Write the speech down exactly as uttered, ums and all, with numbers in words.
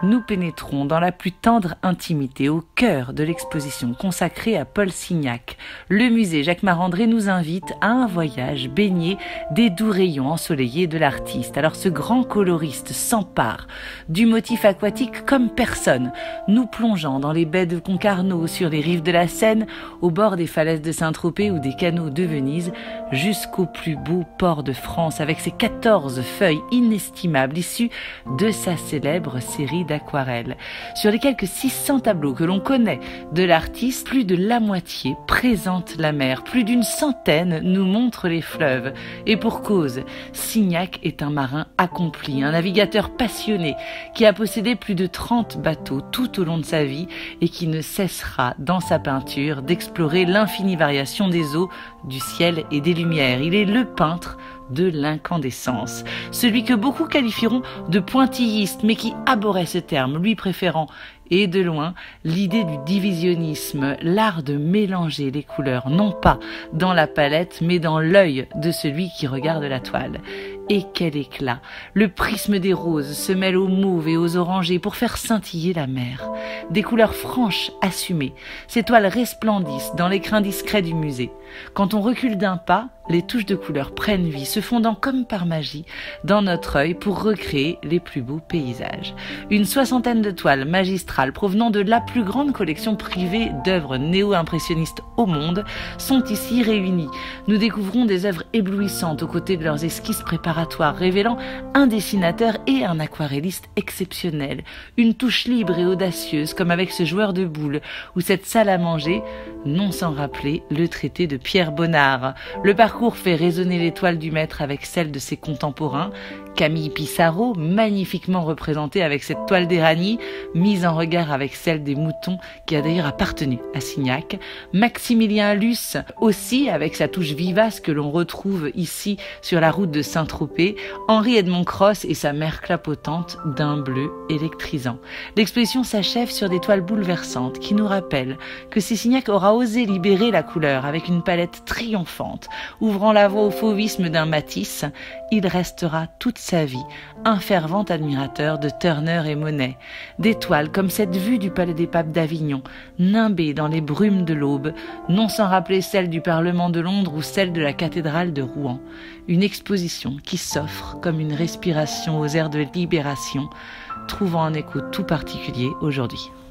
nous pénétrons dans la plus tendre intimité, au cœur de l'exposition consacrée à Paul Signac. Le musée Jacques Marandré nous invite à un voyage baigné des doux rayons ensoleillés de l'artiste. Alors ce grand coloriste s'empare du motif aquatique comme personne, nous plongeant dans les baies de Concarneau, sur les rives de la Seine, au bord des falaises de Saint-Tropez ou des canaux de Venise, jusqu'au plus beau port de France, avec ses quatorze feuilles inestimables issues de sa célèbre série d'aquarelles. Sur les quelques six cents tableaux que l'on connaît de l'artiste, plus de la moitié présentent la mer, plus d'une centaine nous montrent les fleuves. Et pour cause, Signac est un marin accompli, un navigateur passionné qui a possédé plus de trente bateaux tout au long de sa vie et qui ne cessera dans sa peinture d'explorer l'infinie variation des eaux, du ciel et des lumières. Il est le peintre de l'incandescence, celui que beaucoup qualifieront de pointilliste, mais qui abhorrait ce terme, lui préférant, et de loin, l'idée du divisionnisme, l'art de mélanger les couleurs, non pas dans la palette, mais dans l'œil de celui qui regarde la toile. Et quel éclat! Le prisme des roses se mêle aux mauves et aux orangés pour faire scintiller la mer. Des couleurs franches, assumées, ces toiles resplendissent dans l'écrin discret du musée. Quand on recule d'un pas, les touches de couleurs prennent vie, se fondant comme par magie dans notre œil pour recréer les plus beaux paysages. Une soixantaine de toiles magistrales provenant de la plus grande collection privée d'œuvres néo-impressionnistes au monde sont ici réunies. Nous découvrons des œuvres éblouissantes aux côtés de leurs esquisses préparatoires, révélant un dessinateur et un aquarelliste exceptionnels. Une touche libre et audacieuse, comme avec ce joueur de boules ou cette salle à manger, non sans rappeler le traité de Pierre Bonnard. Le parcours fait résonner l'étoile du maître avec celle de ses contemporains. Camille Pissarro, magnifiquement représentée avec cette toile d'Éragny, mise en regard avec celle des moutons, qui a d'ailleurs appartenu à Signac. Maximilien Luce, aussi avec sa touche vivace que l'on retrouve ici sur la route de Saint-Tropez. Henri Edmond Cross et sa mer clapotante d'un bleu électrisant. L'exposition s'achève sur des toiles bouleversantes qui nous rappellent que si Signac aura osé libérer la couleur avec une palette triomphante, ouvrant la voie au fauvisme d'un Matisse, il restera toute sa vie un fervent admirateur de Turner et Monet. Des toiles comme cette vue du Palais des Papes d'Avignon, nimbée dans les brumes de l'aube, non sans rappeler celle du Parlement de Londres ou celle de la cathédrale de Rouen. Une exposition qui s'offre comme une respiration aux airs de libération, trouvant un écho tout particulier aujourd'hui.